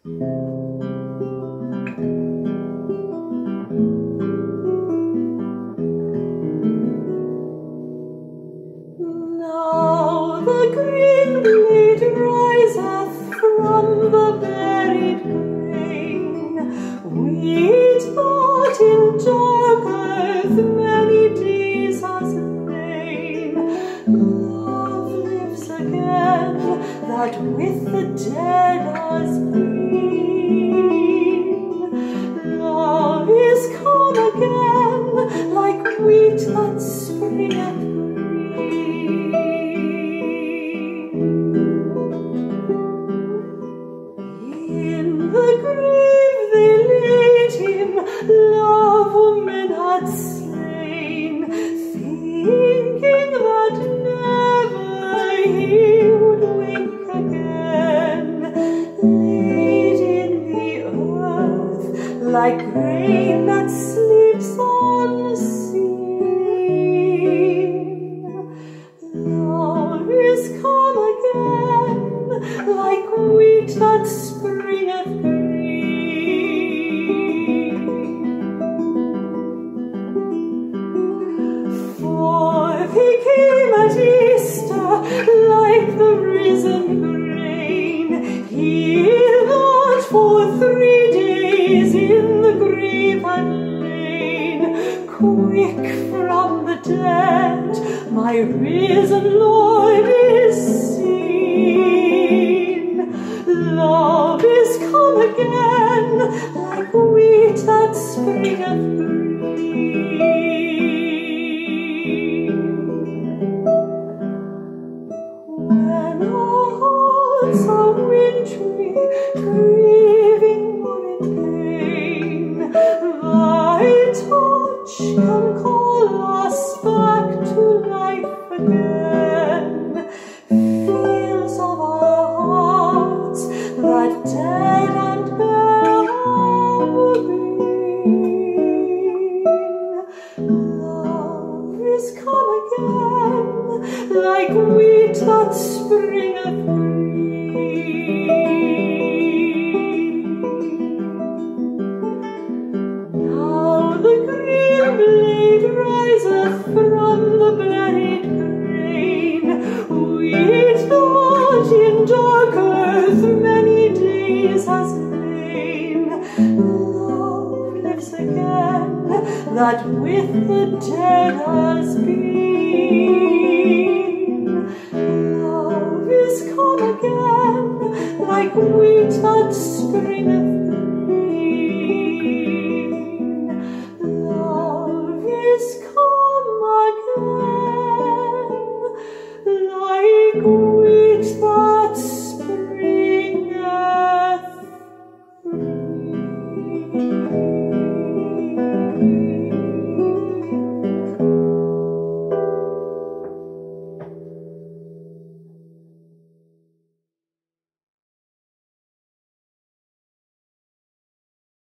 Now the green blade riseth from the buried grain, wheat that in dark earth many days has lain. Love lives again, that with the dead has been. Love is come again, like wheat that springeth green. In the grave they laid him, love woman had slain, thinking that never he would wake again. Laid in the earth, like grain that sleeps unseen. Love is come again, like wheat that springeth green. Forth he came at Easter, like the risen grain. He that for 3 days in the grave had lain, quick from the dead, my risen Lord is seen. Love is come again, like wheat that springeth green. When our hearts are wintry, grieving or in pain, thy touch can call us back to life again. Fields of our hearts that dead and bare have been. Love is come again, like wheat that springeth green. Now the green blade riseth from the buried grain, wheat that in dark earth many days has lain. Love lives again, that with the dead has been. Love is come again, like wheat that springeth green. Love is come again, like wheat that